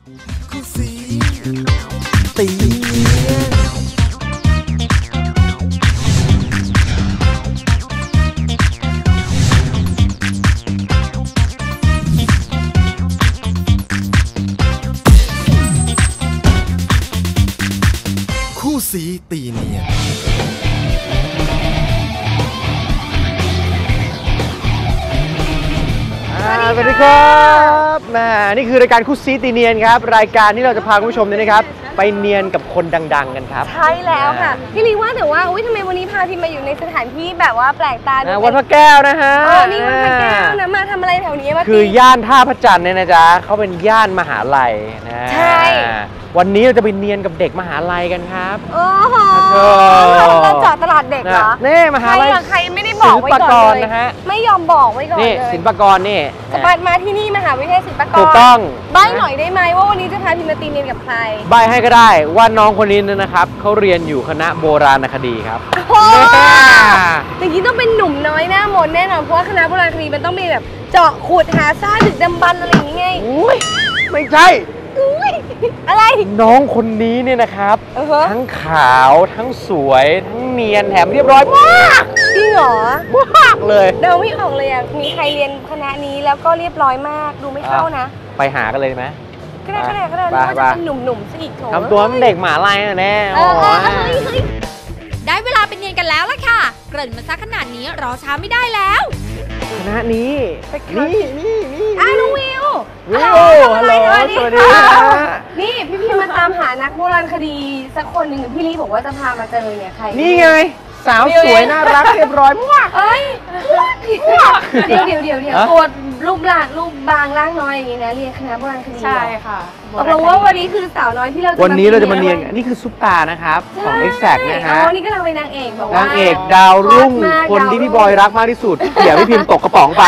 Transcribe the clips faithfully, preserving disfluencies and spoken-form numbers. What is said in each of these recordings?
คู่สีตีเนียนคู่สีตีเนียนสวัสดีครับแม่นี่คือรายการคู่ซีตีเนียนครับรายการที่เราจะพาคุณผู้ชมเนี่ยนะครับไปเนียนกับคนดังๆกันครับใช่แล้วค่ะพี่ลีว่าแต่ว่าอุ้ยทำไมวันนี้พาพี่มาอยู่ในสถานที่แบบว่าแปลกตาดูวัดพระแก้วนะฮะอ๋อนี่วัดพระแก้วนะมาทำอะไรแถวนี้มาคือย่านท่าพระจันทร์เนี่ยนะจ๊ะเขาเป็นย่านมหาลัยนะใช่วันนี้เราจะไปเนียนกับเด็กมหาลัยกันครับโอ้โหเราจอดตลาดเด็กเหรอนี่มหาลัยใครไม่ได้บอกไว้ก่อนเลยไม่ยอมบอกไว้ก่อนเลยนี่ศิลปากรนี่จะไปมาที่นี่มหาวิทยาลัยศิลปากรถูกต้องใบหน่อยได้ไหมว่าวันนี้จะพาพี่มาตีเนียนกับใครใบให้ก็ได้ว่าน้องคนนี้นะครับเขาเรียนอยู่คณะโบราณคดีครับโอ้อย่างนี้ต้องเป็นหนุ่มน้อยหน้ามนแน่นอนเพราะว่าคณะโบราณคดีมันต้องมีแบบเจาะขุดหาซากดึกดำบรรพ์อะไรอย่างเงี้ยอุ้ยไม่ใช่อะไรน้องคนนี้เนี่ยนะครับ uh-huh. ทั้งขาวทั้งสวยทั้งเนียนแถมเรียบร้อยมากจริงเหรอมากเลยเดาไม่ออกเลยอ่ะมีใครเรียนคณะนี้แล้วก็เรียบร้อยมากดูไม่เข้านะไปหากันเลยไหมก็ได้ก็ได้ก็ได้ว่าจะเป็นหนุ่มๆซะอีกโถทำตัวมันเด็กหมาลายแน่โอ้ยได้เวลาเป็นเนียนกันแล้วล่ะค่ะเกริ่นมาซักขนาดนี้รอช้าไม่ได้แล้วคณะนี้นี่นี่นี่อ้าวน้องวิววิวฮัลโหลสวัสดีนี่พี่พี่มาตามหานักโบราณคดีสักคนหนึ่งพี่ลี่บอกว่าจะพามาเจอเนี่ยใครนี่ไงสาวสวยน่ารักเรียบร้อยมากเอ้ยเดี๋ยวเดี๋ยวเดี๋ยวเดี๋ยวตัวรูปร่างรูปบางร่างน้อยอย่างนี้นะเรียนคณะโบราณคดีใช่ค่ะตกลงว่าวันนี้คือสาวน้อยที่เราวันนี้เราจะมาเรียนนี่คือซุปตานะครับของ Exact นะฮะอ๋อนี่ก็เราเป็นนางเอกบอกว่านางเอกดาวรุ่งคนที่พี่บอยรักมากที่สุดเดี๋ยวพี่พิมพ์ตกกระป๋องไป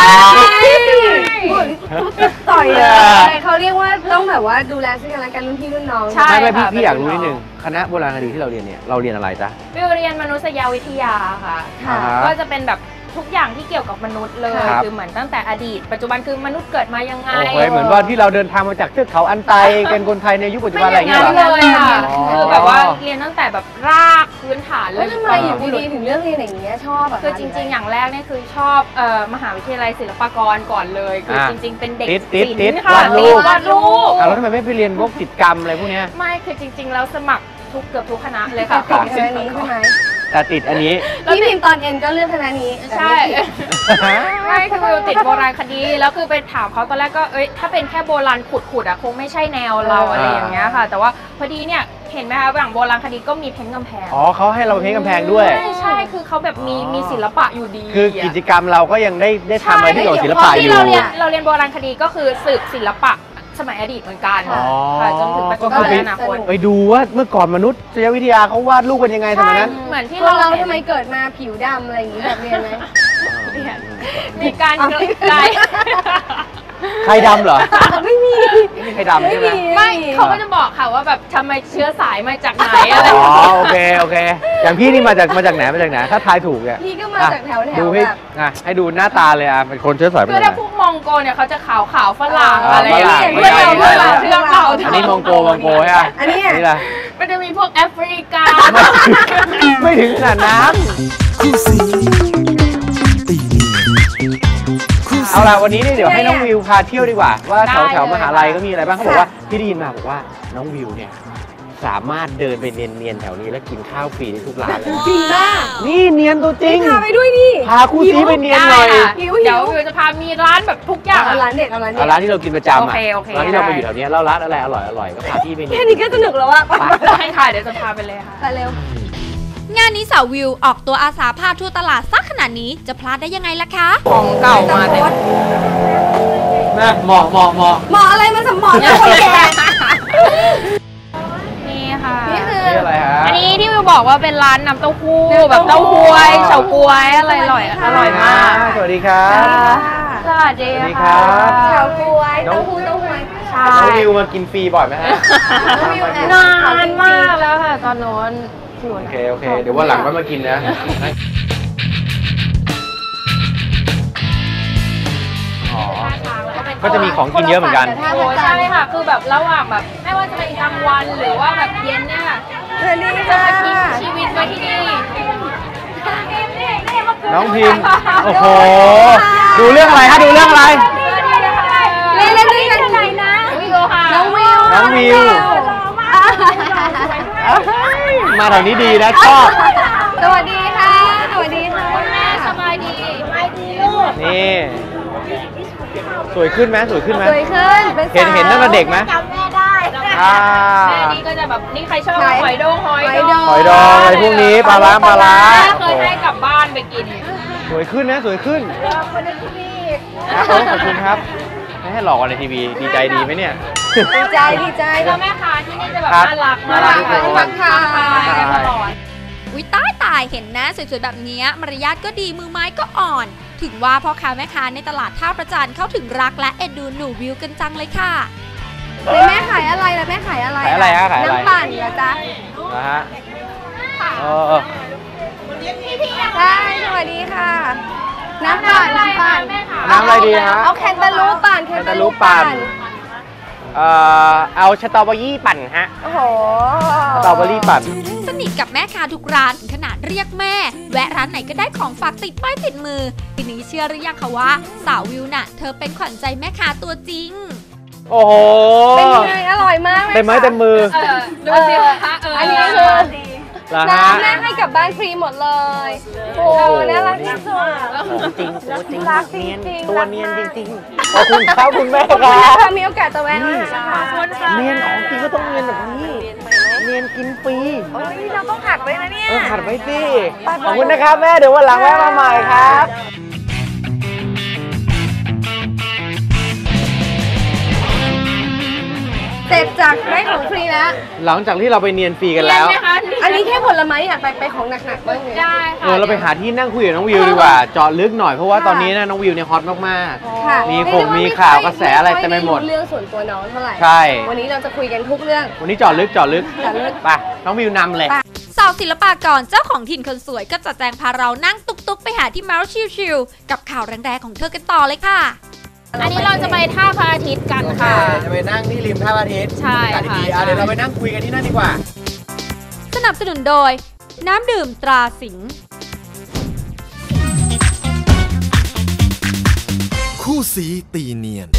ต่อยเลยเขาเรียกว่าต้องแบบว่าดูแลซึ่งกันและกันรุ่นพี่รุ่นน้องใช่ไหมพี่พี่อยากรู้นิดนึงคณะโบราณคดีที่เราเรียนเนี่ยเราเรียนอะไรจ๊ะวิวเรียนมนุษยวิทยาค่ะก็จะเป็นแบบทุกอย่างที่เกี่ยวกับมนุษย์เลยคือเหมือนตั้งแต่อดีตปัจจุบันคือมนุษย์เกิดมายังไงเหมือนว่าที่เราเดินทางมาจากเทือกเขาอันไตเป็นคนไทยในยุคปัจจุบันอะไรอย่างเงี้ยเลยค่ะคือแบบว่าเรียนตั้งแต่แบบรากพื้นฐานเลยทำไมอยู่ดีๆถึงเลือกเรียนอย่างเงี้ยชอบคือจริงๆอย่างแรกเนี่ยคือชอบมหาวิทยาลัยศิลปากรก่อนเลยคือจริงๆเป็นเด็กศิลป์ค่ะวาดรูปวาดรูปแล้วทำไมไม่ไปเรียนพวกกิจกรรมอะไรพวกเนี้ยไม่คือจริงๆแล้วสมัครทุกเกือบทุกคณะเลยค่ะติดคณะนี้ใช่ไหมแต่ติดอันนี้พี่พิมตอนเอ็นก็เลือกคณะนี้ใช่ไม่คือติดโบราณคดีแล้วคือไปถามเขาตอนแรกก็เอ้ยถ้าเป็นแค่โบราณขุดๆอ่ะคงไม่ใช่แนวเราอะไรอย่างเงี้ยค่ะแต่ว่าพอดีเนี่ยเห็นไหมคะอย่างโบราณคดีก็มีเพ้นท์กำแพงอ๋อเขาให้เราเพ้นท์กำแพงด้วยใช่ใช่คือเขาแบบมีมีศิลปะอยู่ดีคือกิจกรรมเราก็ยังได้ได้ทำอะไรที่เกี่ยวกับศิลปะอยู่เราเรียนเราเรียนโบราณคดีก็คือสืบศิลปะสมัยอดีตเหมือนกันค่ะจนถึงปัจจุบันอนาคตไปดูว่าเมื่อก่อนมนุษยวิทยาเขาวาดรูปกันยังไงสมัยนั้นเหมือนที่เราทำไมเกิดมาผิวดำอะไรอย่างนี้แบบเรียนไหมมีการเกิดใจใครดำเหรอไม่มีไม่มีใครดำใช่ไหมไม่เขาก็จะบอกค่ะว่าแบบทำไมเชื้อสายมาจากไหนอะไรอ๋อโอเคโอเคอย่างพี่นี่มาจากมาจากไหนมาจากไหนถ้าทายถูกเนี่ยพี่ก็มาจากแถวแถวดูให้อ่ะให้ดูหน้าตาเลยอ่ะเป็นคนเชื้อสายคือถ้าพวกมองโกเนี่ยเขาจะขาวขาวฝรั่งอะไรอย่างเงี้ยเพื่อนเราเพื่อนเราเพื่อนเราอันนี้มองโกมองโกใช่ไหมอันนี้นี่แหละมันจะมีพวกแอฟริกาไม่ถึงขนาดนั้นคู่สีตีเนียนเอาล่ะวันนี้เนี่ยเดี๋ยวให้น้องวิวพาเที่ยวดีกว่าว่าแถวแถวมหาลัยก็มีอะไรบ้างเขาบอกว่าพี่ได้ยินมาบอกว่าน้องวิวเนี่ยสามารถเดินไปเนียนๆแถวนี้แล้วกินข้าวฟรีได้ทุกร้านเลยจริงป่ะนี่เนียนตัวจริงพาไปด้วยดิพาคู่ซีไปเนียนหน่อยเดี๋ยววิวจะพามีร้านแบบทุกอย่างร้านเด็ดเอาร้านเด็ดร้านที่เรากินประจำอ่ะร้านที่เราไปอยู่แถวนี้แล้วร้านอะไรอร่อยอร่อยก็พาที่ไปเนียนแค่นี้ก็สนุกแล้วว่ะใช่ค่ะเดี๋ยวจะพาไปเลยค่ะไปเร็วงานนี้สาววิวออกตัวอาสาพาทั่วตลาดซักขนาดนี้จะพลาดได้ยังไงล่ะคะของเก่ามาเต็มนะหมอหมอหมอหมออะไรมาสมองเนี่ยคนแก่นี่ค่ะนี่คืออะไรฮะอันนี้ที่วิวบอกว่าเป็นร้านน้ำเต้าหู้แบบเต้าหวยเฉาก๊วยอะไรอร่อยอร่อยมากสวัสดีครับสวัสดีค่ะเฉาก๊วยเต้าหู้เต้าหวยใช่น้องวิวมากินฟรีบ่อยไหมฮะนานมากแล้วค่ะตอนโน้นโอเคโอเคเดี๋ยววันหลังก็มากินนะช้างแล้วก็เป็นก็จะมีของกินเยอะเหมือนกันโอ้ใช่ค่ะคือแบบระหว่างแบบไม่ว่าจะเป็นกลางวันหรือว่าแบบเย็นเนี่ยค่ะสวัสดีจะค่ะมาทิ้งชีวิตไว้ที่นี่น้องพิมพ์โอ้โหดูเรื่องอะไรฮะดูเรื่องอะไรเล่นเล่นด้วยกันไหนนะวิวค่ะน้องวิวน้องวิว มาแถวนี้ดีนะชอบสวัสดีค่ะ สวัสดีค่ะแม่สบายดีสบายดีลูกนี่สวยขึ้นไหมสวยขึ้นไหมสวยขึ้นเป็นเห็นเห็นตั้งแต่เด็กไหมจำแม่ได้อ่าแม่นี่ก็จะแบบนี่ใครชอบหอยดองหอยดองหอยดองอะไรพวกนี้ปลาล้าปลาล้าแม่เคยให้กลับบ้านไปกินสวยขึ้นนะสวยขึ้นคนในทีวีครับผมขอบคุณครับไม่ให้หลอกกันในทีวีดีใจดีไหมเนี่ยดีใจดีใจแล้วแม่ค้าที่นี่จะแบบครับน่ารักน่ารักทุกคนทักทายได้ตลอดวิตายตายเห็นหน้าสวยๆแบบนี้มารยาทก็ดีมือไม้ก็อ่อน ถึงว่าพ่อค้าแม่ค้าในตลาดท่าประจันเข้าถึงรักและเอ็นดูหนูวิวกันจังเลยค่ะแล้วแม่ขายอะไรแล้วแม่ขายอะไรขายอะไรฮะขายอะไรน้ำปั่นเหรอจ๊ะนะฮะเออใช่สวัสดีค่ะ น้ำปั่นน้ำปั่นน้ำอะไรดีฮะเอาแคนตาลูปปั่นแคนตาลูปปั่นเอ่อเอาสตรอเบอรี่ปั่นฮะโอ้โหสตรอเบอรี่ปั่นสนิทกับแม่ค้าทุกร้านถึงขนาดเรียกแม่ แวะร้านไหนก็ได้ของฝากติดป้ายติดมือ ทีนี้เชื่อหรือยังคะว่าสาววิวน่ะ เธอเป็นขวัญใจแม่ค้าตัวจริงโอ้โหเป็นยังไงอร่อยมากเลยเต็มไม้เต็มมือเออดูสิคะเอออัอันนี้คือเหรอฮะน้ำแม่ให้กลับบ้านฟรีหมดเลย โอ้น่ารักที่สุดจริงตัวจริงรักจริงเนียนๆตัวรักเนียนมากจริงๆขอบคุณครับคุณแม่ขอบคคุณรันะบคะมีโอกาสจะแวะมานะคะเนียนของจริงก็ต้องเนียนแบบนี้เนียนกินฟรีโอ้ยเราต้องหัดไว้นะเนี่ยเออขัดไว้สิขอบคุณนะครับแม่เดี๋ยววันหลังแวะมาใหม่ครับเสร็จจากได้ของฟรีแล้วหลังจากที่เราไปเนียนฟรีกันแล้วเย็นไหมคะอันนี้แค่ผลไม้อยากไปไปของหนักๆบ้างเลยได้ค่ะเออเราไปหาที่นั่งคุยกับน้องวิวดีกว่า เจาะลึกหน่อยเพราะว่าตอนนี้นะน้องวิวเนี่ยฮอตมากค่ะมีคงมีข่าวกระแสอะไรเต็มไปหมดเรื่องส่วนตัวน้องเท่าไหร่ใช่วันนี้เราจะคุยกันทุกเรื่องๆ วันนี้เจาะลึกเจาะลึกเจาะลึกไปน้องวิวนำเลยสาวศิลปากรเจ้าของถิ่นคนสวยก็จะแจงพาเรานั่งตุ๊กๆ ไปหาที่เมาส์ชิลๆกับข่าวแรงๆของเธอกันต่อเลยค่ะอันนี้เราจะไปท่าพระอาทิตย์กันค่ะจะไปนั่งที่ริมท่าพระอาทิตย์ใช่ค่ะดีๆอ่ะเดี๋ยวเราไปนั่งคุยกันที่นั่นดีกว่าสนับสนุนโดย น้ำดื่มตราสิงห์คู่สีตีเนียน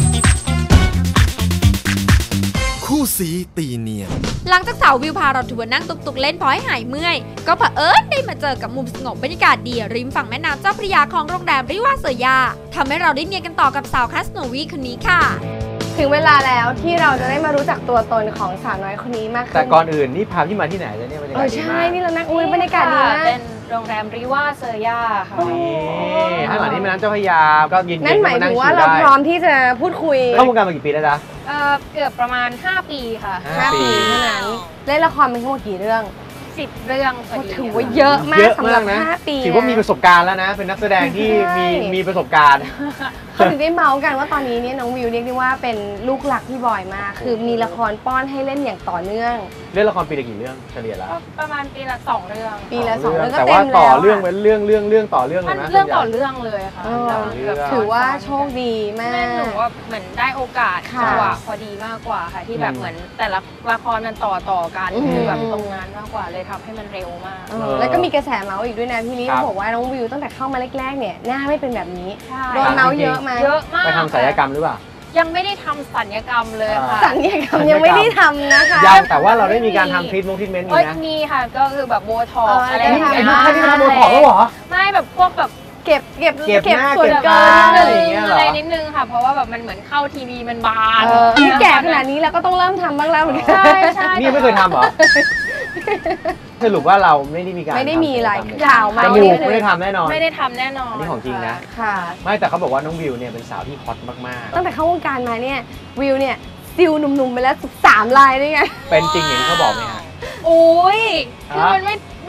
คู่สีตีเนียนหลังจากสาววิวพาเราทัวร์นั่งตุกๆเล่นพอให้หายเมื่อย ก็เผอิญได้มาเจอกับมุมสงบบรรยากาศดีริมฝั่งแม่น้ำเจ้าพระยาของโรงแรมริวาเซอร์ยาทำให้เราได้เนียนกันต่อกับสาวคัสโนวีคนนี้ค่ะถึงเวลาแล้วที่เราจะได้มารู้จักตัวตนของสาวน้อยคนนี้มากขึ้นแต่ก่อนอื่นนี่พาพี่มาที่ไหนเลยเนี่ยบรรยาาศเอกอดีใช่มากนี่เรานั่งอุ้ยบรรยากาศดีมากเป็นโรงแรมริว่าเซอร์ยาค่ะนี่ข้างหลังนี่แม่น้ำเจ้าพระยาก็เย็นๆนั่นหมายก็ถึงชิว่าลเราได้พร้อมที่จะพูดคุยเข้าวงการมากี่ปีแล้วจ๊ะเอ่อเกือบประมาณ ห้า ปีค่ะห้าห้าปีปีเท่านั้นเล่นละครเป็นทั้งหมดกี่เรื่องสิบ เรื่องพอดีถือว่าเยอะมากเยอะสำหรัมาบกนะห้าปีถือว่ามีประสบการณ์แล้วนะ เป็นนักแสดงที่ใช่มีมีประสบการณ์เขาถึงได้เมาส์กันว่าตอนนี้เนี่ยน้องวิวเรียกได้ว่าเป็นลูกหลักพี่บอยมาก คือมีละครป้อนให้เล่นอย่างต่อเนื่องเล่นละครปีละกี่เรื่องเฉลี่ยแล้วก็ประมาณปีละสองเรื่องปีละสองเรื่องก็แต่เต็ว่ามแล้วต่อเรื่องเป็นเรื่องเรื่องเรื่องต่อเรื่องเลมัยนนะเรื่องต่อส่วนใหญ่เรื่องเลยค่ะเออเรื่องถือว่าโชคดีมาแม่หนูกว่าเหมือนได้โอกาสค่ะจังหวะพอดีมากกว่าค่ะ ที่แบบอืมเหมือนแต่ละละครมันต่อต่อๆกันอืมคือแบบตรงนั้นมากกว่าเลยทำให้มันเร็วมากเออแล้วก็มีกระแสเมาส์อีกด้วยนะพี่ลิครับบอกว่าน้องวิวตั้งแต่เข้ามาแรกๆเนี่ยหน้าไม่เป็นแบบนี้ใช่โดนเมาส์เยอะไหมเยอะมากไปทำศัลยกรรมหรือเปล่ายังไม่ได้ทำศัลยกรรมเลยค่ะสัญญากรรมยังไม่ได้ทำนะคะยังแต่ว่าเราได้มีการทำทรีทมงทรีทเมนต์เอ้ยนะมีค่ะก็คือแบบโบท็อกเอออะไรได้อย่างทำเงี้ยไอ้ลูกค้าที่ทำโบท็อกแล้วเหรอไม่แบบพวกแบบเก็บเก็บเก็บหน้าส่วนเก็บเกิตานนิดอะไรนึอง ย่างเงี้ยเหรออะไรนิดนึงค่ะ เพราะว่าแบบมันเหมือนเข้าทีวีมันบานเออนี่แก่ขนาดนี้แล้วก็ต้องเริ่มทำบ้างแล้วเหมือนกันใช่ใช่นี่ยังไม่เคยทำเหรอ สรุปว่าเราไม่ได้มีการไม่ได้มีอะไรทำศัลยกมข่าวจเมาส์มูนี่กไม่ได้ทำแน่นอนไม่ได้ทำแน่นอนอันนี้ของจริงนะค่ะไม่แต่เขาบอกว่าน้องวิวเนี่ยเป็นสาวที่ฮอตมากตั้งแต่เข้าวงการมาเนี่ยวิวเนี่ยซิลหนุ่มๆไปแล้วสิบสามลายด้วยไงๆ เป็นจริงอย่างที่เขาบอกไหมฮะโอ้ยคือฮะมันไม่ไม่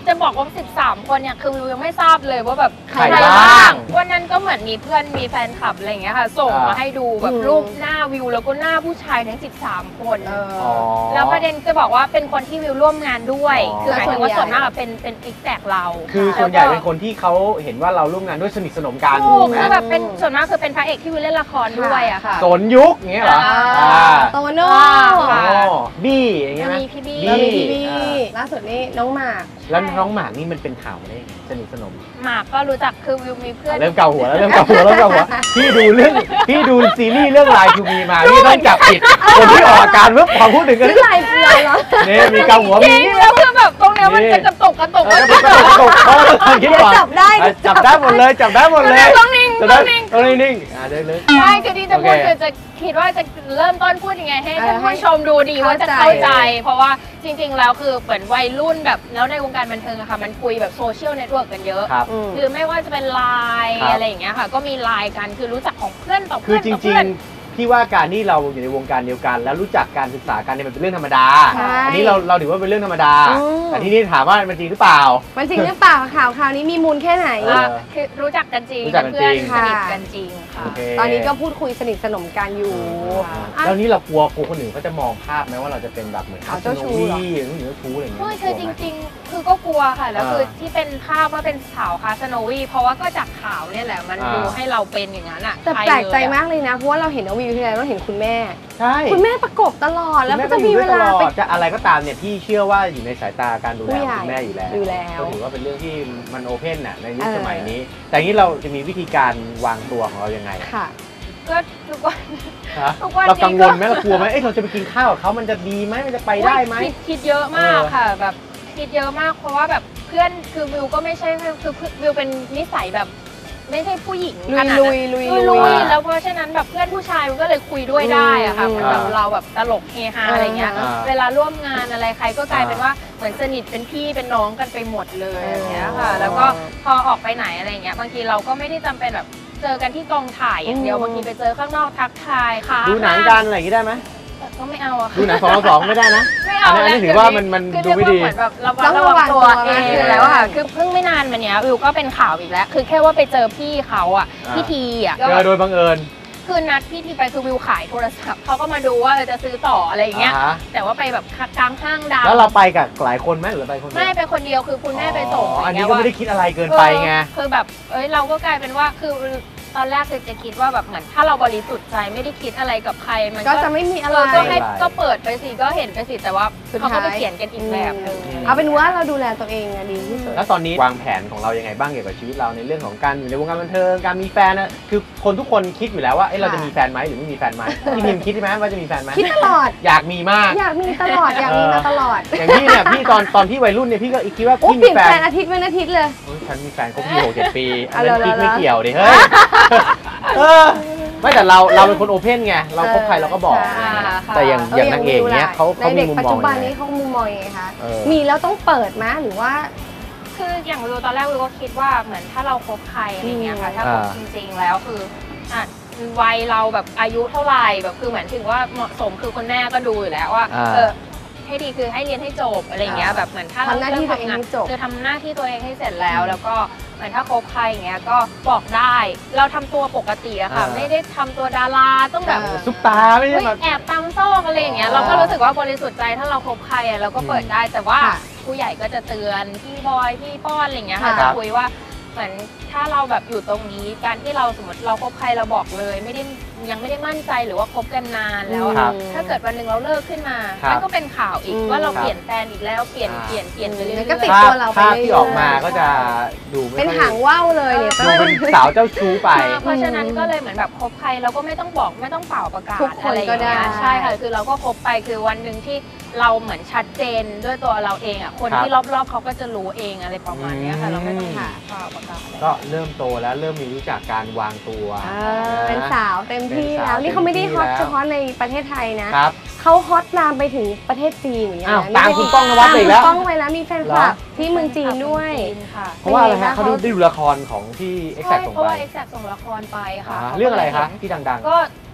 จะบอกว่าสิบสามคนเนี่ยคือวิวยังไม่ทราบเลยว่าแบบใครบ้างวันนั้นก็เหมือนมีเพื่อนมีแฟนคลับอะไรอย่างเงี้ยค่ะส่งมาให้ดูแบบรูปหน้าวิวแล้วก็หน้าผู้ชายทั้งสิบสามคนอ๋อแล้วประเด็นจะบอกว่าเป็นคนที่วิวร่วมงานด้วยอ๋อคือหมายถึงว่าส่วนมากอะเป็นเป็นอีกแตกเราคือส่วนใหญ่เป็นคนที่เขาเห็นว่าเราร่วมงานด้วยสนิทสนมกันถูกไหมคือแบบเป็นส่วนมากคือเป็นพระเอกที่วิวเล่นละครด้วยอะค่ะสนยุคอย่างเงี้ยเหรออ่าอ่าโตโน่ค่ะอ๋อบี้อย่างเงี้ยไหมมีพี่บี้แล้วมีบี้พี่บี้อ่าล่าสุดนี่น้องหมากแล้วน้องหมากนี่มันเป็นข่าวมาได้ยังไงสนิทสนมหมากก็รู้จักคือวิวมีเพื่อนเริ่มเกาหัวแล้วเริ่มเกาหัวเริ่มเกาหัวพี่ดูเรื่องพี่ดูซีรีส์เรื่องลายทูมีมาพี่ต้องจับผิดคนที่ออกอาการเมื่อพอพูดถึงกันนี่ลายเปลือยเหรอนี่มีเกาหัวจมีริงแล้วคือแบบตรงเนี้ยมันจะกระตุกกระตุกเออก็เป็นกระตุกเพราะว่าเราคิดก่อนจับได้อ่ะจับได้หมดเลยจับได้หมดเลยต้องนิ่งจับต้ได้องนิ่งต้องนิ่งๆอ่าเดินเลยใช่คือที่จะพูดโอเคคือจะคิดว่าจะเริ่มต้นพูดยังไงให้เออท่านผู้ชมดูดีว่าจะเข้าเข้าใจใจ เพราะว่าจริง ๆ แล้วคือเหมือนวัยรุ่นแบบแล้วในวงการบันเทิงอะค่ะมันคุยแบบโซเชียลเน็ตเวิร์กกันเยอะครับอืมคือไม่ว่าจะเป็นไลน์ครับอะไรอย่างเงี้ยค่ะ ก็มีไลน์กันคือรู้จักของเพื่อนต่อคืเพื่ออนจต่อริเพื่งอนๆพี่ว่าการที่เราอยู่ในวงการเดียวกัน แล้วรู้จักการศึกษากันเนี่ยมันเป็นเรื่องธรรมดาใช่อันนี้เราเราถือว่าเป็นเรื่องธรรมดาอืมแต่ที่นี่ถามว่ามันจริงหรือเปล่ามันจริงหรือเปล่าข่าวข่าวนี้มีมูลแค่ไหนเออคือรู้จักกันจริงรู้จักกันเป็นเพื่อนจริงสนิทกันจริงค่ะโอเคตอนนี้ก็พูดคุยสนิทสนมกันอยู่แล้วนี่เรากลัวกลัวคนอื่นเขาจะมองภาพไหมว่าเราจะเป็นแบบเหมือนเอาเจ้าชู้เหรอหรือเจ้าชู้อะไรอย่างเงี้ยไม่คือจริงๆ คือก็กลัวค่ะ แล้วอ่าคือที่เป็นภาพว่าเป็นสาวคาสโนวีเพราะว่าก็จากข่าวเนี่ยแหละ มันอ่าดูให้เราเป็นอย่างนั้นอ่ะแต่ใครแปลกใจเยอะมากเลยนะ เพราะว่าเราเห็นน้องวิวทีไรเราเห็นคุณแม่ใช่คุณแม่ประกบตลอดแล้วคุณก็แม่จะมีอยู่เวด้วยลาตไปอดจะอะไรก็ตามเนี่ยพี่เชื่อว่าอยู่ในสายตาการดูแลผู้ขใหญ่องคุณแม่อยู่แล้วอยู่แล้วก็ถือว่าเป็นเรื่องที่มันโอเพนน่ะในยุคเออสมัยนี้ แต่อย่างนี้เราจะมีวิธีการวางตัวของเรายังไงค่ะก็ทุกวันฮะทุกวันเรากังวลไหมนี้ก็เรากลัวไหมเอ้ยเราจะไปกินข้าวกับเขามันจะดีไหมมันจะไปได้ไหมคิดคิดเยอะมากเออค่ะ แบบคิดเยอะมาก เพราะว่าแบบเพื่อนคือวิวก็ไม่ใช่คือคือวิวเป็นนิสัยแบบ ไม่ใช่ผู้หญิงขนาดนั้นลุยๆลุยๆลุยอ่าๆแล้วเพราะฉะนั้นแบบเพื่อนผู้ชายมันก็เลยคุยด้วยได้อะค่ะอืมเหมือนแบบเราแบบตลกเฮฮาอะไรเงี้ยอ่าเวลาร่วมงานอะไรใครก็กลายเป็นอ่าว่าเหมือนสนิทเป็นพี่เป็นน้องกันไปหมดเลยอ๋อออย่างเงี้ยค่ะ แล้วก็พอออกไปไหนอะไรเงี้ยบางทีเราก็ไม่ได้จำเป็นแบบเจอกันที่กองถ่ายอย่างเดียวอืมบางทีไปเจอข้างนอกทักทายค่ะดูหนังกันอะไรอย่างนี้ได้ไหมแต่ก็ไม่เอาอะค่ะดูหนังสองต่อสองไม่ได้นะไม่เอาอันนี้แล้วถือว่ามันมันคือดูไม่ดีเรียกว่าเหมือนแบบระวัต้อง งระระวัวังงตัวตัวเองมากแล้วอะค่ะคือเพิ่งไม่นานมาเนี้ยวิวก็เป็นข่าวอีกแล้ว คือแค่ว่าไปเจอพี่เขาอะอ่าพี่ทีอะเจอโดยบังเอิญคือนัดพี่ทีไปคือวิวขายโทรศัพท์เขาก็มาดูว่าเออจะซื้อต่ออะไรอย่างเงี้ยอ่าฮะแต่ว่าไปแบบกลางห้างดังแล้วเราไปกับหลายคนไหมหรือไปคนเดียวไม่ไปคนเดียวคือคุณแม่ไปส่งอ๋ออันนี้ย่างก็เงี้ยไม่ได้คิดอะไรเกินไปไงเออคือแบบเอ้ยเราก็กลายเป็นว่าคือตอนแรกคือจะคิดว่าแบบเหมือนถ้าเราบริสุทธิ์ใจไม่ได้คิดอะไรกับใครมันก็จะไม่มีอะไรเออก็ให้ไม่เป็นไรก็เปิดไปสิก็เห็นไปสิแต่ว่าสุดเขาก็ไปท้ายเขียนกันอีกแบบหนึงอืมเอาเป็นว่าเราดูแลตัวเองอะดีที่สุดแล้วตอนนี้วางแผนของเรายังไงบ้างเกี่ยวกับชีวิตเราในเรื่องของการอยู่ในวงการบันเทิงการมีแฟนนะคือคนทุกคนคิดอยู่แล้วว่าเอ้เราจะมีแฟนไหมหรือไม่มีแฟนไหมพี่พิมคิดไหมว่าจะมีแฟนไหมคิดตลอดอยากมีมากอยากมีตลอด อยากมีมาตลอดอย่างพี่เนี่ยพี่ตอนตอนพี่วัยรุ่นเนี่ยพี่ก็คิดว่าโอ้พี่เปมีลี่ยนแฟแฟนนอาทิตย์เป็นอาทิตย์เลยโอ้ยฉันมีแฟนครบพี่หกเจ็ดปีอันนั้นเอาพี่เหรอไม่เกี่ยวดิเฮ้ยเออไม่แต่เราเราเป็นคนโอเพ่นไงเราคบใครเราก็บอกใช่แต่อย่างอย่างนางเอกเนี้ยเขาเขามีในเด็กมุมปัจมอจุงบันยังไงนี้เขามุมมองยังไงคะเออมีแล้วต้องเปิดไหมหรือว่าคืออย่างวิวตอนแรกวิวก็คิดว่าเหมือนถ้าเราคบใครอะไรเงี้ยค่ะถ้าคบอ่าจริงๆแล้วคืออ่ะวัยเราแบบอายุเท่าไหร่แบบคือเหมือนถึงว่าเหมาะสมคือคุณแม่ก็ดูอยู่แล้วว่าอ่าเออให้ดีคือให้เรียนให้จบอะไรเงี้ยอ่าแบบเหมือนถ้าเราทำหน้าที่ตัวเองให้จบคือทำหน้าที่ตัวเองให้เสร็จแล้ว แล้วก็เหมือนถ้าคบใครอย่างเงี้ยก็บอกได้ เราทำตัวปกติอะค่ะอ่าไม่ได้ทำตัวดาราต้องแบบเออซุปตาไม่ใช่เฮ้ยแบบแอบตามซอกอะไรอย่างเงี้ยเราก็รู้สึกว่าบริสุทธิ์ใจถ้าเราคบใครอะเราก็เปิดได้แต่ว่าค่ะผู้ใหญ่ก็จะเตือนพี่บอยพี่ป้อนอะไรอย่างเงี้ยค่ะค่ะจะคุยว่าเหมือนถ้าเราแบบอยู่ตรงนี้การที่เราสมมติเราคบใครเราบอกเลย ไม่ได้ยังไม่ได้มั่นใจหรือว่าคบกันนานแล้วอะครับถ้าเกิดวันหนึ่งเราเลิกขึ้นมาครับมันก็เป็นข่าวอีกอืมว่าเราครับเปลี่ยนแฟนอีกแล้วเปลี่ยนอ่าเปลี่ยนเปลี่ยนไปเรื่อยมันก็ติดๆภาพตัวเราไปภาพเรื่อยๆที่ออกมาก็จะดูไม่เป็นค่อยหางว่าวเลยเนี่ยดูเป็นสาวเจ้าชู้ไปเพราะฉะนั้นก็เลยเหมือนแบบคบใครเราก็ไม่ต้องบอกไม่ต้องเป่าประกาศทุกคนอะไรอย่างเงี้ยก็ได้ใช่ค่ะคือเราก็คบไปคือวันหนึ่งที่เราเหมือนชัดเจนด้วยตัวเราเองอ่ะคนครับที่รอบๆเขาก็จะรู้เองอะไรประมาณเนี้ยค่ะเราไม่ต้องอืมเป่าประกาศอะไรก็เริ่มโตแล้วเริ่มมีรู้จักการวางตัวเออเป็นสาวเต็มที่เป็นสาวแล้วนี่เขาไม่ได้ฮอตเต็มที่แล้วเฉพาะในประเทศไทยนะครับ เขาฮอตลามไปถึงประเทศจีนอย่างเงี้ยอ้าวนะตามมีคุณป้องนวัดไปอีกแล้วตามคุณป้องไปแล้วมีแฟนคลับที่เมืองจีนด้วยจีนค่ะเพราะว่าอะไรเป็นไงฮะบ้างเขาดูเขาได้ดูละครของที่เอ็กแซใช่ส่งเพราะไปว่าเอ็กแซส่งละครไปค่ะอ่าเรื่องอะไรคะที่ดังก็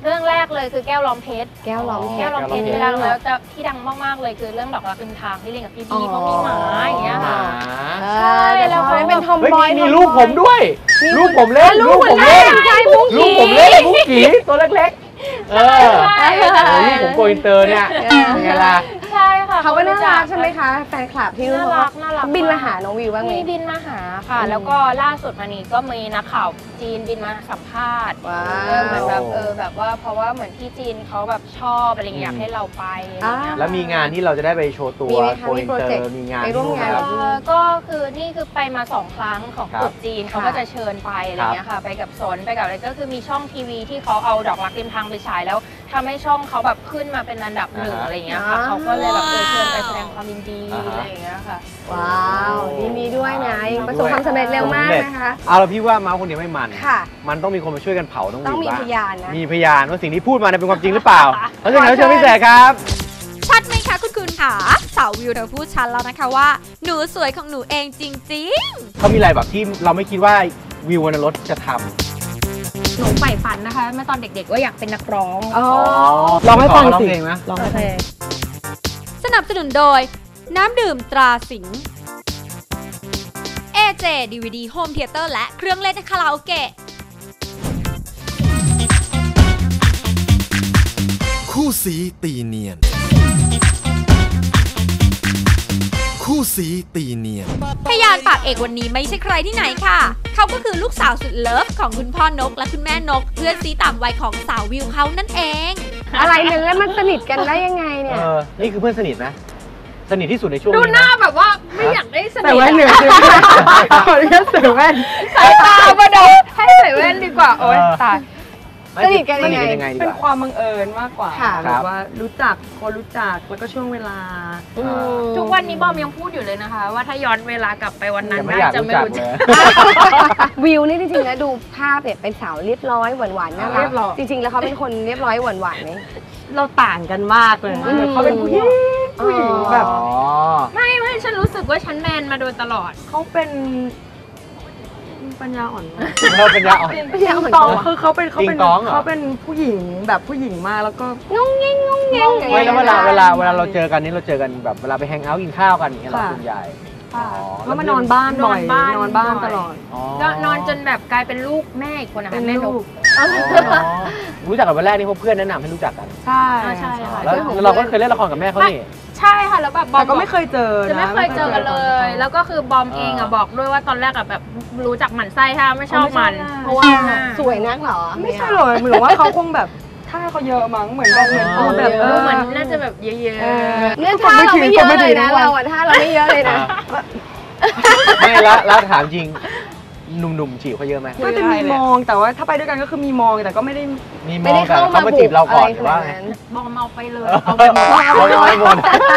เรื่องแรกเลยคือแก้วล้อมเพชรแก้วล้อมเพชรแก้วล้อมเพชรที่ดังแล้วจะที่ดังมากๆเลยคือเรื่องดอกรักริมทางที่เล่นกับพี่บีเขามีหมาอย่างเงี้ยหมาค่ะใช่แล้วเขาเป็นทอมเฮ้ยบอยมีมีลูกผมด้วย ลูกผมเล่นลูกผมเล่นใช่มุกลูกผมเล่นมุกกี้ตัวเล็กๆ เออใช่โอ้ลูกผมโกอินเตอร์เนี่ยเป็นไงล่ะใช่ค่ะเขาก็น่ารักใช่ไหมคะแฟนคลับที่นู่นน่ารักน่ารักบินมาหาน้องวิวบ้างไหมมีบินมาหาค่ะอืมแล้วก็ล่าสุดมานี้ก็มีนักข่าวจีนบินมาสัมภาษณ์ว้าวเออเหมือนแบบเออแบบว่าเพราะว่าเหมือนที่จีนเขาแบบชอบอะไรอย่างเงี้ยอยากให้เราไปอะไรอย่างเงี้ยแล้วมีงานที่เราจะได้ไปโชว์ตัวมีไหมคะโกอินเตอมีโปรเจกต์ร์มีงานไปร่วมงานที่เอนู่นอก็คือนี่คือไปมาสองครั้งของครับกลุ่มจีนเขาก็จะเชิญไปอะไรเงี้ยค่ะ ไปกับสนไปกับอะไรก็คือมีช่องทีวีที่เขาเอาดอกรักริมทางไปฉายแล้วทำให้ช่องเขาแบบขึ้นมาเป็นอันดับหนึ่งอ่าฮะอะไรเงี้ยค่ะเขาก็เลยแบบเออเชิญไปแสดงความยินดีอ่าฮะอะไรอย่างเงี้ยค่ะว้าวยินดีด้วยนะยังประสบความสำเร็จเร็วมากนะคะเอาละพี่ว่าเมาส์คนเดียวไม่มันค่ะมันต้องมีคนมาช่วยกันเผาน้องวิวต้องมีบ้างพยานนะมีพยานว่าสิ่งที่พูดมาเนี่ยเป็นความจริงหรือเปล่า เพราะฉะนั้นเชิญพี่แสครับชัดไหมคะคุณคุณค่ะสาววิวเธอพูดชัดแล้วนะคะว่า หนูสวยของหนูเองจริงเขามีอะไรแบบที่เราไม่คิดว่าวิววรรณรสจะทหนูใฝ่ฝันนะคะเมื่อตอนเด็กๆว่าอยากเป็นนักร้องอ๋อำลองให้ฟังร้องสิเพลงไหมลองโอเคๆ สนับสนุนโดย น้ำดื่มตราสิงห์ เอ เจ ดี วี ดี โฮมเธียเตอร์และเครื่องเล่นคาราโอเกะคู่สีตีเนียน คู่สีตีเนียนพยานปากเอกวันนี้ไม่ใช่ใครที่ไหนค่ะ เขาก็คือลูกสาวสุดเลิฟของคุณพ่อนกและคุณแม่นก เพื่อนซีต่างวัยของสาววิวเขานั่นเองอะไรเนี่ยแล้วมันสนิทกันได้ยังไงเนี่ยเออ นี่คือเพื่อนสนิทไหมสนิทที่สุดในช่วงดูนี้หน้าแบบว่าไม่อยากได้สนิทแต่ว่าเหนื่อยขออนุญาตเสริมแว่นสายตามาดมให้ใส่แว่นดีกว่าโอ๊ยตายไม่สนิทกันยังไงสทยังไงดีเป็นกว่าความบังเอิญมากกว่าค่ะแบบว่ารู้จักคนรู้จักแล้วก็ช่วงเวลาอืมทุกวันนี้บอมยังพูดอยู่เลยนะคะ ว่าถ้าย้อนเวลากลับไปวันนั้นยังไม่ได้อยากจะรู้ไม่จักรู้เลจักยวิวนี่จริงๆแล้วดูภาพเนี่ยเป็นสาวเรียบร้อยหวานๆน่ารัเรีกยบร้อยจริงๆแล้วเขาเป็นคนเรียบร้อยหวานๆไหมเราต่างกันมากเลยอืมเขาเป็นผู้หญิงผู้หญิงแบบอ๋อไม่ไม่ฉันรู้สึกว่าฉันแมนมาโดยตลอดเขาเป็นปัญญาอ่อนมากเธอเป็นยาอ่อนไม่ใช่ติงเหมือนตองกันคือเขาเป็นเขาเป็นติงตองเหรอเขาเป็นผู้หญิงแบบผู้หญิงมากแล้วก็งงเง่งงงเง่งอย่างไม่เงี้ยแล้วเวลาเวลาเวลาเราเจอกันนี่เราเจอกันแบบเวลาไปแฮงเอาท์กินข้าวกันอย่างเงี้ยเหรอค่ะส่วนใหญ่ค่ะอ๋อเขามานอนบ้านบ่อยนอนบ้านนอนบ้านบ่อยตลอดอ๋อก็นอนจนแบบกลายเป็นลูกแม่อีกคนนะคะเป็นแม่นลูกกอ๋อรู้จักกันวันแรกนี่เพราะเพื่อนแนะนำให้รู้จักกันใช่อ่าใช่ค่ะแล้วแล้วเราก็เคยเล่นละครกับแม่เขานี่ใช่ค่ะแล้วแบบบอแต่มก็ไม่เคยเจอจะนะไม่เคยเจอกันเลย แล้วก็คือบอมเองอะบอกด้วยว่าตอนแรกอะแบบรู้จักหมั่นไส้ค่ะไม่ชอบมันเพราะว่าสวยนักเหรอไม่ใช่หรอกเหมือนว่าเขาคงแบบท่าเขาเยอะมั้งเหมือนแบบเหมือนตัวแบบดูเหมือนเน่าจะแบบเยอะเออเรื่องท่าเราไม่เยอะเลยนะเราอะท่าเราไม่เยอะเลยนะไม่แล้วแล้วถามจริงหนุ่มๆจีบเขาเยอะไหมก็จะมีมองแต่ว่าถ้าไปด้วยกันก็คือมีมองแต่ก็ไม่ได้มีมไม่องได้แต่เข้าเขามามาบุจีกบเราอะก่อนไรหรือขนาว่าดไงนั้นๆบอมเอาไปเลยเอาไปหมดเอาไปหมด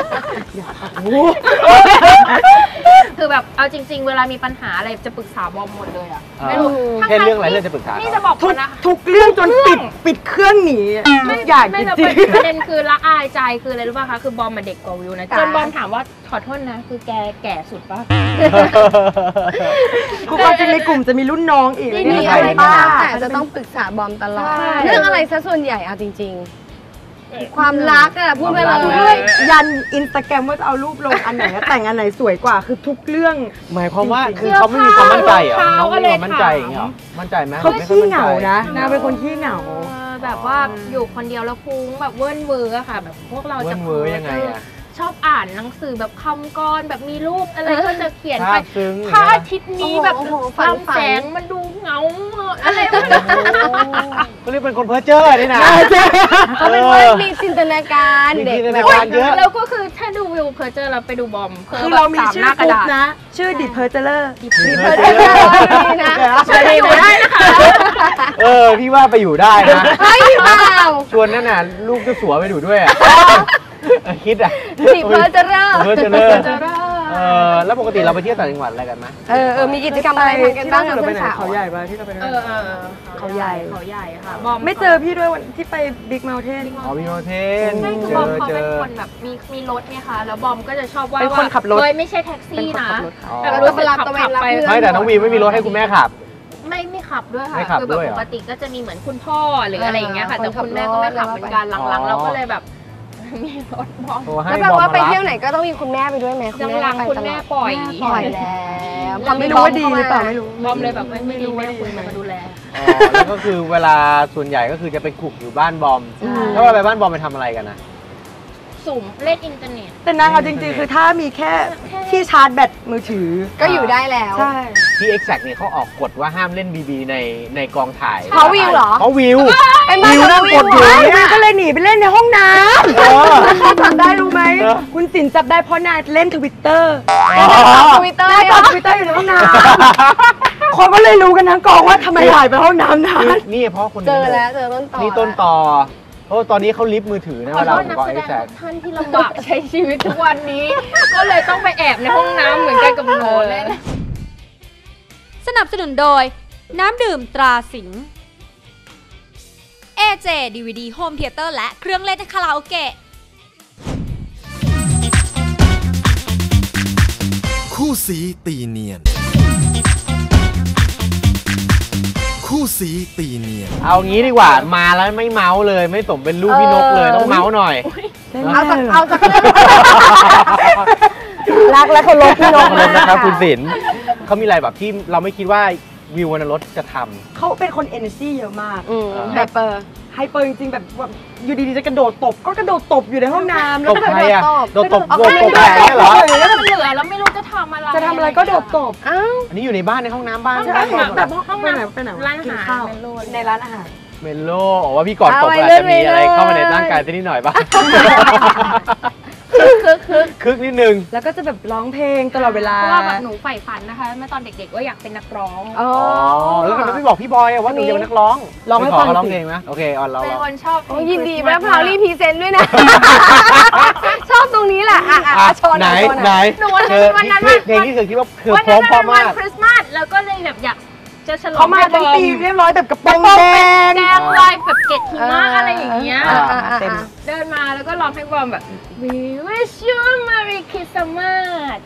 คือแบบเอาจริง ๆ เวลามีปัญหาอะไรจะปรึกษาบอมหมดเลยอะไม่รู้แค่เรื่องอะไรเรื่องจะปรึกษานี่เขาจะบอกทุคกนนะทุกเรื่องจนปิดปิดเครื่องหนีทุกอย่างไม่จแต่ริงประเด็นคือละอายใจคืออะไรรู้ป่ะคะคือบอมมาเด็กกว่าวิวนะจนบอมถามว่าขอโทษนะ คือแกแก่สุดป่ะๆกูความจริงในกลุ่มจะมีรุ่นน้องอีกมีนี่อะไรก็ป้าแล้วแต่จะต้องปรึกษาบอมตลอดใช่เรื่องอะไรซะส่วนใหญ่เอาจริง ๆ ความรักอะพูดไปเลความรักเลย ยยันอินสตาแกรมว่าจะเอารูปลงอันไหนแต่งอันไหนสวยกว่าคือทุกเรื่องหมายความว่าคือเขาไม่มีความมั่นใจเหรอน้องไม่มีความมั่นใจอย่างเงี้ยเหรอมั่นใจไหมเขาไม่ค่อยขี้มั่นเหใจงานะนางเป็นคนขี้เหงาเออแบบว่าอยู่คนเดียวแล้วฟุ้งแบบเวิ้นเวอร์อะค่ะ แบบพวกเราเวิจะร์นเวอร์ยังไงอะชอบอ่านหนังสือแบบคำกรแบบมีรูปอะไรก็จะเขียนภาไปพซึ้งพระอาทิตย์นี้แบบโอ้โหควาฝัมนฝันแสงมันดูเหงาอะไรไม่รู้ก็เรียกเป็นคนเพ้อเจ้อนี่นะเขาเป็นคนมีจินตนาการเด็กมีจินแบตบนาการเยอะแล้วก็คือถ้าดูวิวเพอร์เจอร์เราไปดูบอมคือเรามีแบบชื่สอหน้ากระกลุ่ดาม ษนะ ชื่อดิเพอร์เจอร์ดีเพอร์เจอร์นี่นะเชิญไปอยู่ได้นะคะเออพี่ว่าไปอยู่ได้นะเฮ้ยเปล่าชวนนั่นน่ะลูกเจ้าสัวไปอยู่ด้วยอะเออคิดอ่ะดีเพอร์เจอร์เพ้อเจ้อเนอเจอร์เออแล้วปกติเราไปเที่ยวต่างจังหวัดอะไรกันไหมเออเออมีกิจกรรมอะไรทำกันบ้างกับเราไปเพื่อนไหนสาวเขาใหญ่ปะที่เราไปเออเออเขาใหญ่เขาใหญ่ค่ะบอมไม่เจอพี่ด้วยวันที่ไปบิ๊กเมลเทนอ๋อมีโมเทนใช่คืเจอบอมอเขาเจเป็นอคนแบบมีมีรถไงคะแล้วบอมก็จะชอบว่าเป็นคนขับรถเลยไม่ใช่แท็กซี่นะอ๋อแบบรู้สึกขับขับไปไม่แต่น้องวีไม่มีรถให้คุณแม่ขับแไม่ไม่ขับด้วยค่ะไม่ขับคือแบด้บวยเหรปอกติก็จะมีเหมือนคุณพ่อหรืออะไรอย่างเงี้ยค่ะอ่าแต่คุณแม่ก็ไม่ขับเหมือนกันคนขับรถหลังๆเราอ๋อก็เลยแบบ มีรถบอมโทรให้แล้วแปลบอมว่ามาไปรับเที่ยวไหนก็ต้องมีคุณแม่ไปด้วยไหมคุณแม่หลังๆไปคุณตลแม่อดปล่อยปล่อยแล้วเราไม่รู้ว่าดีหรือเปล่าไม่รู้บอมเลยแบบไม่ไม่ดีไม่คุยมาดูแลอ๋อแล้วก็คือเวลาส่วนใหญ่ก็คือจะไปขุกอยู่บ้านบอมอืมแล้วเวลาไปบ้านบอมไปทำอะไรกันนะสุ่มเล่นอินเทอร์เน็ตแต่นางเอาจริงๆ คือถ้ามีแค่ที่ชาร์จแบตมือถือก็อยู่ได้แล้วใช่ที่ Exact เนี่ยเขาออกกฎว่าห้ามเล่นบีบีในในกองถ่ายเพราะวิวเหรอเพราะวิวเป็นบ้านวิวนั่งกดอยู่เหรเนี่ยก็เลยหนีไปเล่นในห้องน้ำเออแล้วเขาจับได้รู้ไหมเออคุณสินจับได้เพราะนายเล่นทวิตเตอร์ทวิตเตอร์นายตอบทวิตเตอร์อยู่ในห้องน้ำคนก็เลยรู้กันทั้งกองว่าทำไมหายไปห้องน้ำนาคือน นี่เพราะคนเจนี้อแล้วเจอต้นต่อนี่ต้นต่อเพราะว่าตอนนี้เขาลิฟต์มือถือนะขอเวโทลาษผมนักก็แสดง Exact ทุกท่านที่ลำบากใช้ชีวิตทุกวันนี้ ก็เลยต้องไปแอบในห้องน้ำเหมือนกันกับหนูเลยสนับสนุนโดย น้ำดื่มตราสิงห์ เอ เจ ดี วี ดี Home Theater และเครื่องเล่นคาราโอเกะคู่สีตีเนียน คู่สีตีเนียนเอางี้ดีกว่ามาแล้วไม่เมาส์เลยไม่สมเป็นลูกพี่นกเลยต้องเมาส์หน่อยเอาสักเอาสักเรื่องรักและเคารพพี่นขกอบคุณมานะครับกคุณศิลป์เขามีอะไรแบบที่เราไม่คิดว่าวิววรรณรสจะทำเขาเป็นคน energy เยอะมากอืมไฮเปอร์ไฮเปอร์จริงๆแบบว่าอยู่ดีๆจะกระโดดตบก็กระโดดตบอยู่ในห้องน้ำตบก็ใครอ่ะโดนตบเอาโดนไปตบแผลเนี่ยเหรอแล้วมันเหลือแล้วไม่รู้จะทำอะไรจะทำอะไรก็โดดตบอ้าวอันนี้อยู่ในบ้านในห้องน้ำบ้านใช่ใช่ไหมค่ะแบบห้องไปไหนน้ำไปไหนร้านอากินหารข้าวเมโลในร้านอาหารเมลโล่บอกว่าพี่ก่อนตบเอาไว้อาจจะมีเรื่อะไรอยๆเข้ามาในร่างกายสักนิดหน่อยป่ะคือคือคึกนิดนึงแล้วก็จะแบบร้องเพลงตลอดเวลาเพราะว่าแบบหนูใฝ่ฝันนะคะเมื่อตอนเด็กๆว่าอยากเป็นนักร้องอ๋ออ๋อแล้วทำไมไม่บอกพี่บอยอะว่าหนูจะเป็นนักร้องร้องให้ไปขฟังเขาร้องสิเพลงไหมโอเคออนเราเป็นเราคนชอบโอ้ยินดีแม่พาวรีพรีเซนต์ด้วยนะ ชอบตรงนี้แหละอ่ะอ่ะอ่ะอ่ะโชว์ไหนน่อยโชว์หไหนน่อยหนูวันเธนั้นอวันนั้นเพลงที่เธอคิดว่าเธอวันพร้นั้อน มพร้อมวันมากคริสต์มาสแล้วก็เลยแบบอยากจะฉลองเขามาให้ทั้งบอมทีมเรียบร้อยแบบกระโปรงแดแดงแดงลายแบบเกล็ดหิมะอะไรอย่างเงี้ยอ่าอ่ะอ่ะเต็มอ่ะเดินมาแล้วก็ร้องให้บอมแบบ We wish you a Merry Christmas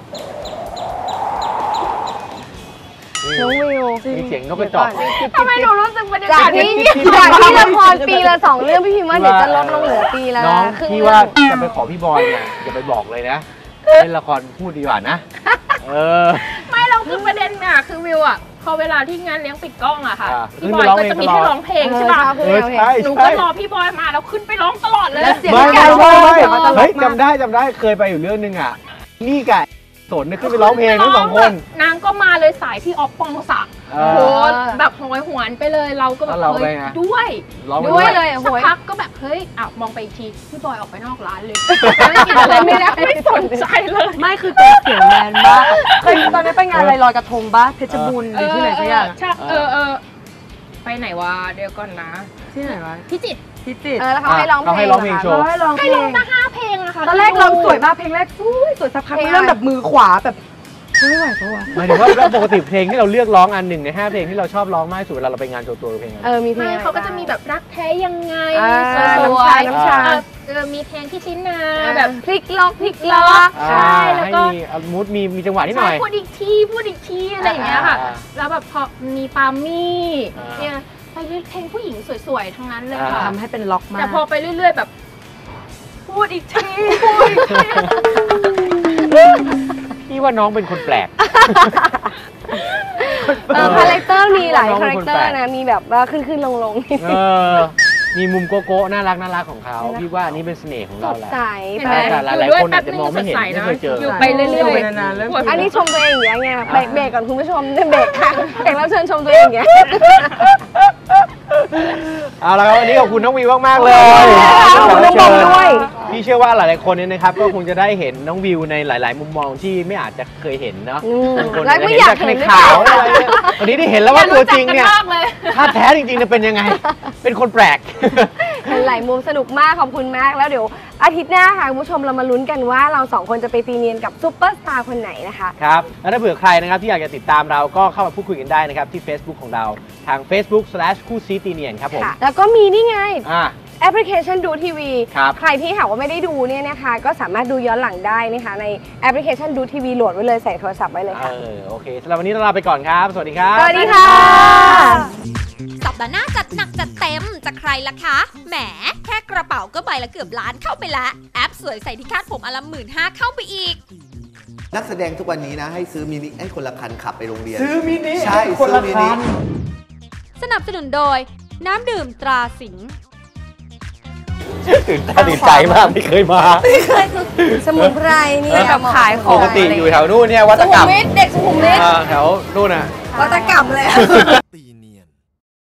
น้องวิวมีเสียงนกกระจอกทำไมหนูรู้สึกบรรยาจากกาศที่จิ๊บจิ๊บจากที่ละครปีละสองเรื่องพี่พิมพ์ว่าเดี๋ยวจะลดลงเหลือปีละน้องครึ่งพี่เรื่ว่าองจะไปขอพี่บอยเนี่ยอย่าไปบอกเลยนะเล่นละครพูดดีกว่านะ เออไม่เราคือประเด็นน่ะคือวิวอ่ะพอเวลาที่งานเลี้ยงปิดกล้องอะค่ะอ่าพี่บอยก็จะมีให้ร้องเพลงใช่ป่ะเออใช่หนูใช่ก็รอพี่บอยมาแล้วขึ้นไปร้องตลอดเลยแล้วเสียงไม่แก่ไม่วไม่ไม่มาตลกเฮ้ยมากจำได้จำได้เคยไปอยู่เรื่องนึงอ่ะ นี่กับสนเนี่ยขึ้นไปร้องเพลงทั้งสองคนนางก็มาเลยสายพี่ออฟปองศักดิ์เอโอ้อโหแบบโหยหวนไปเลยเราก็แบบแล้วเราเฮ้ไปยไงด้วยร้องไปด้ด้ววย ยเลยอ่ะสัโหกยพักก็แบบเฮ้ยอ่ะมองไปอีกทีพี่บอยออกไปนอกร้านเลยไม่กินอะไรไม่ได้ไม่สนใจเลยไม่คือตัวเสียงแมนมากเคยตอนนี้ไปงานอะไรลอยกระทงบ้าเพชรบูรณ์หรือที่ไหนสักอย่างใช่เออเออไปไหนวะเดี๋ยวก่อนนะที่ไหนวะพี่จิตรพิจิตรเออแล้วเขาให้ร้องเพลงเขาให้ร้องเพลงโชว์เราให้ร้องเพให้ลร้องงมาห้าเพลงอะค่ะตอนแรกเราสวยมากเพลงแรกสวยสวยสักพักเพลงอะไรเริ่มแบบมือขวาแบบไม่ไหวปะวะหมายถึงว่าปกติเพลงที่เราเลือกร้องอันหนึ่งในห้าเพลงที่เราชอบร้องมากที่สุดเวลาเราไปงานโชว์ตัวเพลงอะไรเออมีเพลงไม่อะไรเขาก็จะบ้งมีแบบรักแท้ยังไงอ่าสวยน้ำชาน้ำชาเออเออมีเพลงที่ชิ้นนาอ่าแบบพลิกล็อกพลิกล็อกอ่าใช่แล้วก็ให้มีอ่ะมูดมีมีจังหวะนิดหน่ใช่อยพูดอีกทีพูดอีกทีอะไรอย่างเงี้ยค่ะอ่าแล้วแบบพอมีปามี่อ่าเนี่ยไปเรื่อยเพลงผู้หญิงสวยๆทั้งนั้นเลยค่ะอ่าทำให้เป็นล็อกมากแต่พอไปเรื่อยๆแบบ พูดอีกทีพูดอีกทีพี่ว่าน้องเป็นคนแปลกเออคาแรคเตอร์มีหลายน้องคาเป็แรนคคนเตอแปลร์กนะมีแบบว่าขึ้นขึ้นลงลงนิดเออ มีมุมโกโก้น่ารักน่ารักของเขาพี่ว่าอันนี้เป็นเสน่ห์ของสเราดแหละใสเห็นไปไหมแต่หลายๆคนอาจจะมองไม่เห็นไม่เคยเจออยู่ไปเรื่อยอยู่ไปๆนานๆเริ่มอันนี้ชมตัวเองอย่างเงี้ยเบรกเบรกก่อนคุณผู้ชมเบรกค่ะแขกรับเชิญชมตัวเองอย่างเงี้ยเอาละครับวันนี้ขอบคุณน้องวิวมากๆเลยขอบคุณน้องบอมด้วยพี่เชื่อว่าหลายๆคนเนี่ยนะครับก็คงจะได้เห็นน้องวิวในหลาย ๆ มุมมองที่ไม่อาจจะเคยเห็นเนาะอืมบางคนแล้วไม่อยากจะเห็เห็นนในข่าวอะไรเนี่ยวันนี้ได้เห็นแล้วว่าตัวจริงเนี่ยมากเลยถ้าแท้จริงๆเนี่ยเป็นยังไง เป็นคนแปลกเห็นหลายมุมสนุกมากขอบคุณมากแล้วเดี๋ยวอาทิตย์หน้าค่ะคุณผู้ชมเรามาลุ้นกันว่าเราสองคนจะไปตีเนียนกับซูเปอร์สตาร์คนไหนนะคะครับ แล้วถ้าเผื่อใครนะครับที่อยากจะติดตามเราก็เข้ามาพูดคุยกันได้นะครับที่ Facebook ของเราทาง Facebook สแลช คู่ซีตีเนียนครับผมค่ะ แล้วก็มีนี่ไงอ่าแอปพลิเคชันดูทีวีครับใครที่หากว่าไม่ได้ดูเนี่ยนะคะ ก็สามารถดูย้อนหลังได้นะคะในแอปพลิเคชันดูทีวีโหลดไว้เลยใส่โทรศัพท์ไว้เลยเอค่ะอโอเคสำหรับวันนี้เราลาไปก่อนครับ สวัสดีครับสวัสดีค่ะสัปดาห์หน้าจัดหนักจัดเต็มจะใครล่ะคะแหมแค่กระเป๋าก็ใบละเกือบล้านเข้าไปละแอปสวยใส่ที่คาดผมอนละหมื่นห้าเข้าไปอีกนักแสดงทุกวันนี้นะให้ซื้อมินิให้คนละคันขับไปโรงเรียนซื้อมินิใช่คนละซื้อมิคันินสนับสนุนโดยน้ำดื่มตราสิงห์ตื่นตาตื่นใจมากไม่เคยมาสมุนไพรนี่กับขายขปองกติอยู่แถวนู่นเนี่ยวัสุตขุกรมรมวิทเด็กสุขุมวิทอ่าแถวนู่นน่ะวัตกรรมเลยตี